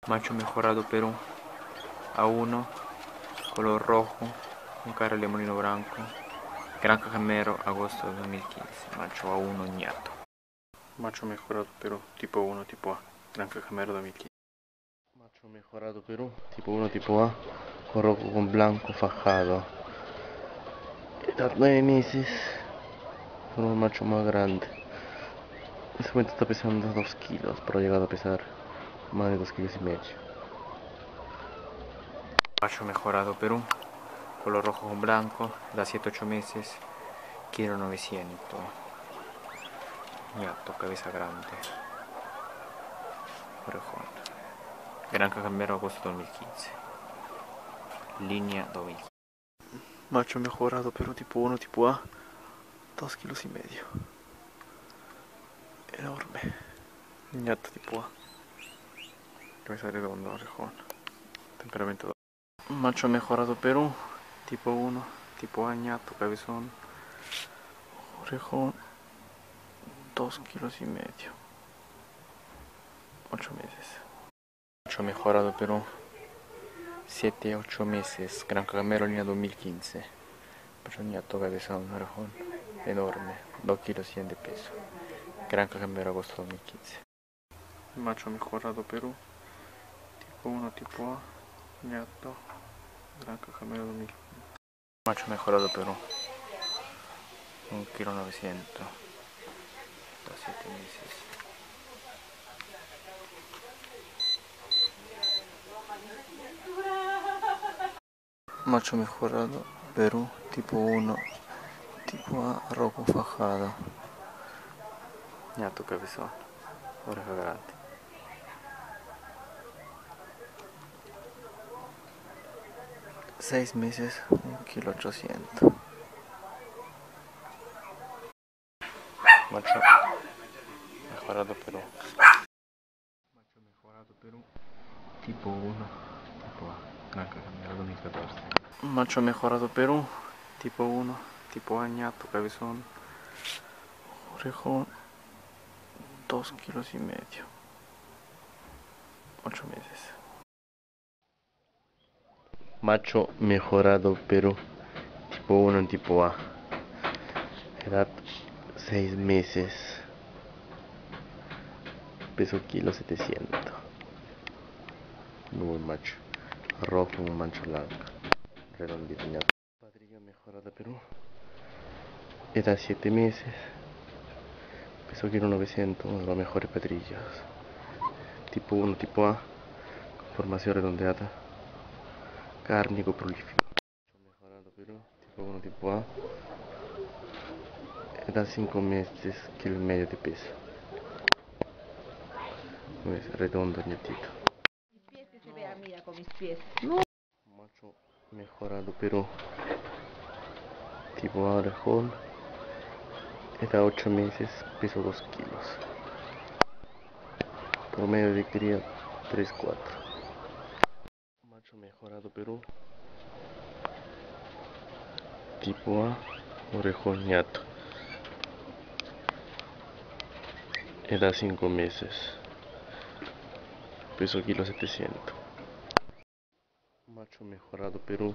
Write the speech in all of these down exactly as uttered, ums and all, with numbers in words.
Macho mejorado Perú, A uno, color rojo, con cara de molino blanco, Granja Gemero, agosto de dos mil quince, macho A uno ñato. Macho mejorado Perú, tipo uno, tipo A, Granja Gemero dos mil quince. Macho mejorado Perú, tipo uno, tipo A, con rojo con blanco fajado. Edad nueve meses, con un macho más grande. En este momento está pesando dos kilos, pero ha llegado a pesar más de dos kilos y medio. Macho mejorado Perú, color rojo con blanco, da siete ocho meses, kilo novecientos. Ñato, cabeza grande. Orejón. Granja Gemero, agosto dos mil quince. Línea dos mil quince. Macho mejorado Perú, tipo uno, tipo A, dos kilos y medio. Enorme. Ñato tipo A. Cabeza redonda, orejón. Temperamento dos. Macho mejorado Perú, tipo uno, tipo A, ñato, cabezón, orejón, dos kilos y medio. ocho meses. Macho mejorado Perú, siete ocho meses. Granja Gemero, línea dos mil quince. Macho ñato, cabezón, orejón, enorme, dos kilos cien de peso. Granja Gemero, agosto dos mil quince. Macho mejorado Perú, tipo uno, tipo A, ñato, Granja Gemero dos mil quince. Macho mejorado Perú, un kilo novecientos, dos siete meses. Macho mejorado Perú, tipo uno, tipo A, rojo fajado. Ñato, cabezón, oreja grande. Seis meses, un kilo ochocientos. Macho mejorado Perú. Macho mejorado Perú, tipo uno, tipo A, Granja Gemero dos mil catorce. Macho mejorado Perú, tipo uno, tipo A, ñato, cabezón, orejón, dos kilos y medio. Ocho meses. Macho mejorado Perú, tipo uno, tipo A. Edad seis meses. Peso kilo setecientos. Muy buen macho. Rojo con mancha blanca. Redondito ñato. Padrilla mejorada Perú. Edad siete meses. Peso kilo novecientos. Una de las mejores padrillas. Tipo uno, tipo A. Formación redondeada. Cárnico prolífico. Mejorado Perú. Tipo uno, tipo A. Edad cinco meses. Kilo y medio de peso. Pues redondo ñatito. Se vea, mira, con mis pies. Macho mejorado Perú, tipo A, orejón, edad ocho meses, peso dos kilos, promedio de cría tres cuatro. Macho mejorado Perú, tipo A, orejón ñato, edad cinco meses, peso kilo setecientos. Macho mejorado Perú,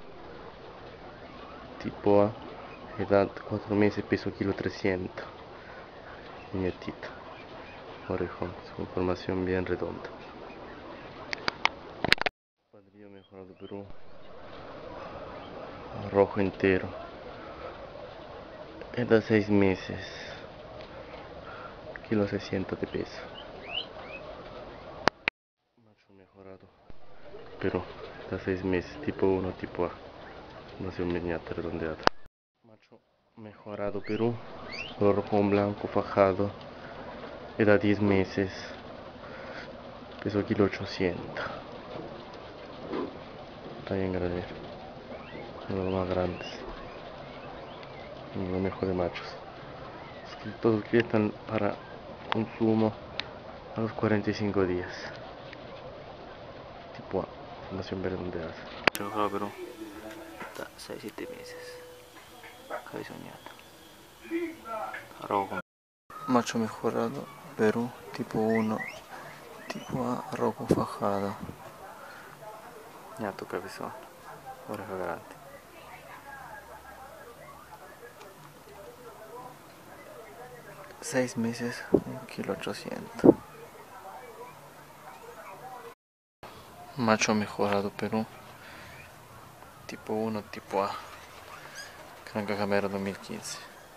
tipo A, edad cuatro meses, peso kilo trescientos. Ñatito, orejón, su formación bien redonda. Padrillo mejorado Perú, rojo entero, edad seis meses, kilo seiscientos de peso. Macho mejorado Perú, edad seis meses, tipo uno, tipo A, nació ñata redondeada. Macho mejorado Perú, color rojo con blanco fajado, edad diez meses, peso kilo ochocientos. Está bien grande, uno de los más grandes, uno de los mejores machos. Todos los que están para consumo a los cuarenta y cinco días. Tipo A, formación redondeada. Macho mejorado Perú, está seis siete meses. Cabeza ñata. Rojo. Macho mejorado Perú, tipo uno, tipo A, rojo fajado. ñato cabezón, oreja grande. Seis meses, un kilo ochocientos. Macho mejorado Perú, tipo uno, tipo A, Granja Camero dos mil quince.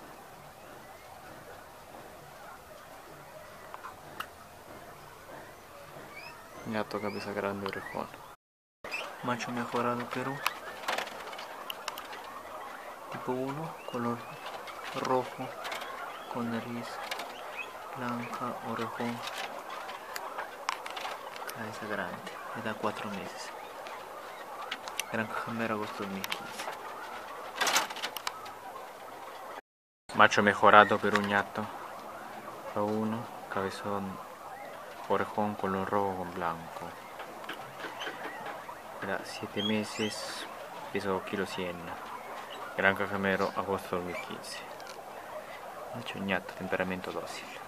Ñato cabeza grande, orejón. Macho mejorado Perú, tipo uno, color rojo, con nariz blanca, orejón, cabeza grande, edad cuatro meses. Granja Camero, agosto dos mil quince. Macho mejorado Perú, ñato, a uno, cabezón, orejón, color rojo con blanco. Era siete meses, peso kilo cien. Granja Camero, agosto dos mil quince. Macho ñato, temperamento dócil.